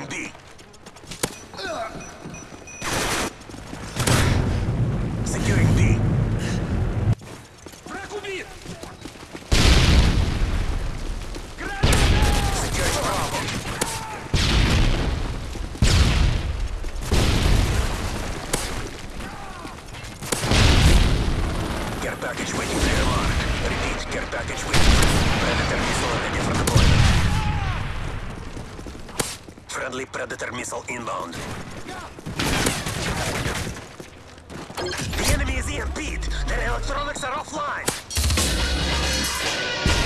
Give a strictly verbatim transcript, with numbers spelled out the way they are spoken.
Securing B. Securing B. Враг убит! Securing Bravo. Care package waiting for your mark. Repeat, care package waiting. Predator missile ready for deployment. Friendly Predator missile inbound. The enemy is E M P'd. Their electronics are offline.